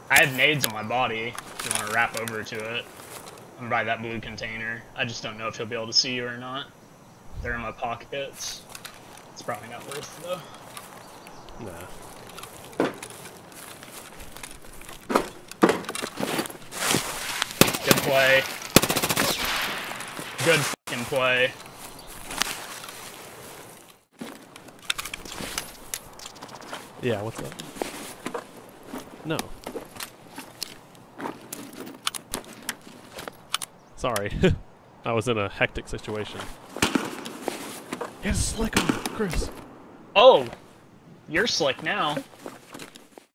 I have nades on my body if you want to wrap over to it. I'm by that blue container. I just don't know if he'll be able to see you or not. They're in my pockets. It's probably not worth it, though. Nah. Good play. Good fucking play. Yeah, what's up? No. Sorry. I was in a hectic situation. He has a slick on, Chris. Oh! You're slick now.